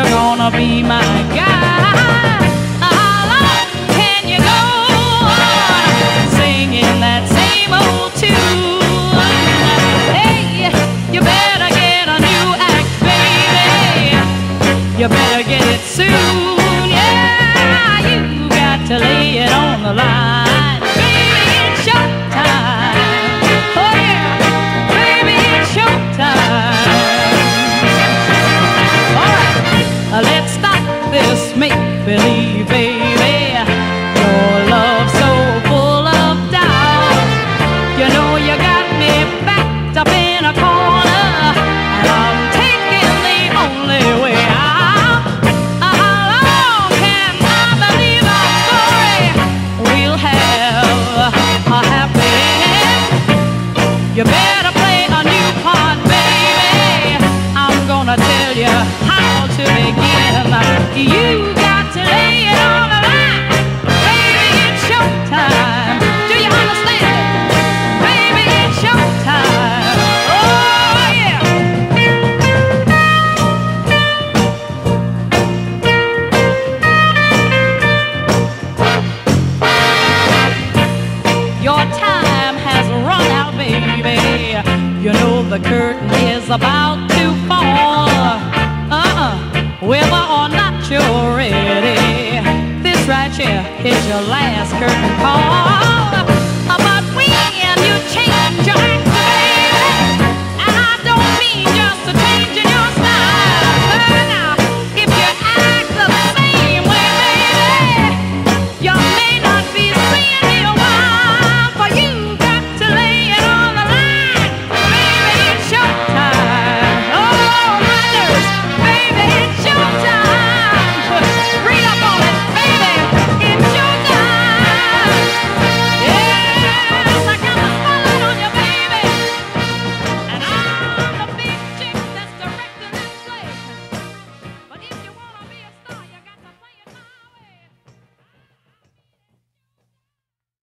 you're gonna be my guy. How long can you go on singing that same old tune? Hey, you better get a new act, baby. You better get it soon. Yeah, you got to lay it on the line. Baby, it's showtime. Oh yeah, baby, it's showtime. All right, let's stop this make-believe, baby. Your love's so full of doubt. You know you got me backed up in a corner, and I'm taking the only way out. How long can I believe our story? We'll have a happy end. You better play a new part, baby. I'm gonna tell you how to begin. You got to lay it on the line. Baby, it's showtime. Do you understand? Baby, it's showtime. Oh, yeah. Your time has run out, baby. You know the curtain is about to fall. Whether or not you're ready, this right here is your last curtain call.